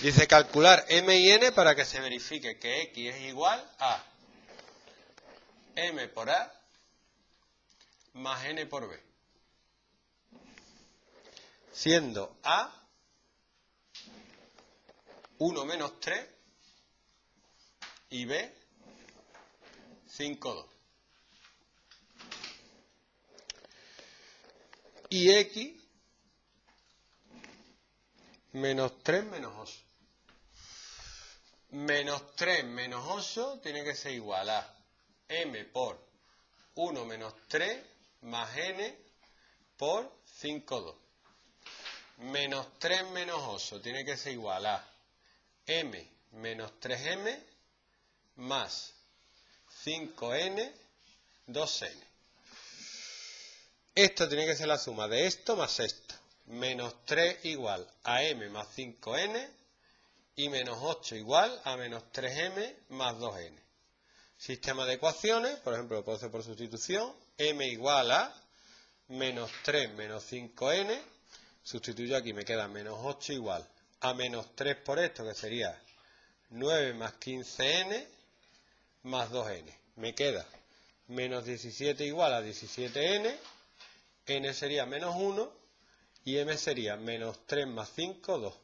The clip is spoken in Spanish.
Dice calcular m y n para que se verifique que x es igual a m por a más n por b. Siendo a 1 menos 3 y b 5, 2. Y x menos 3 menos 8. Menos 3 menos 8 tiene que ser igual a m por 1 menos 3 más n por 5, 2. Menos 3 menos 8 tiene que ser igual a m menos 3m más 5n 2n. Esto tiene que ser la suma de esto más esto. Menos 3 igual a m más 5n y menos 8 igual a menos 3m más 2n. Sistema de ecuaciones, por ejemplo, lo puedo hacer por sustitución. M igual a menos 3 menos 5n. Sustituyo aquí, me queda menos 8 igual a menos 3 por esto, que sería 9 más 15n más 2n. Me queda menos 17 igual a 17n. N sería menos 1 y m sería menos 3 más 5, 2.